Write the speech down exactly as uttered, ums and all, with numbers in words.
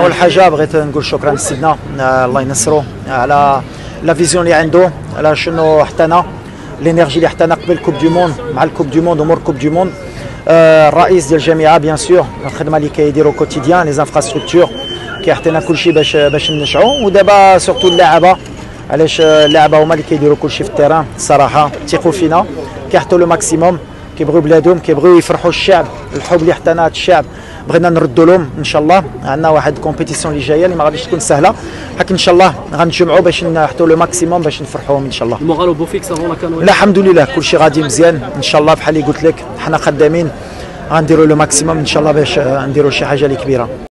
اول حاجه بغيت نقول شكرا لسيدنا الله ينصرو على لا فيزيون اللي عنده، على شنو حطينا لينيرجي اللي حطينا قبل كوب دو موند مع الكوب دو موند ومور كوب دو موند. آه الرئيس ديال الجامعه بيان سور الخدمه اللي كيديروا كوتيديان لي انفراستركتور كيعطينا كلشي باش باش ننجحوا، ودابا سورتو اللاعبه علاش اللاعبه هما اللي كيديروا كلشي في التيران الصراحه ثقوا فينا كيحطوا لو ماكسيموم كيبغيو بلادهم كيبغيو يفرحوا الشعب. الحب اللي حطينا هذا الشعب بغينا نردوا لهم ان شاء الله. عندنا واحد كومبيتيسيون اللي جايه اللي ما غاديش تكون سهله، لكن ان شاء الله غنجمعوا باش نحطوا لو ماكسيموم باش نفرحوهم ان شاء الله. المغالب بوفيكس هنا كانوا لا الحمد لله كلشي غادي مزيان ان شاء الله. بحال اللي قلت لك حنا خدامين غنديروا لو ماكسيموم ان شاء الله باش نديروا شي حاجه اللي كبيره.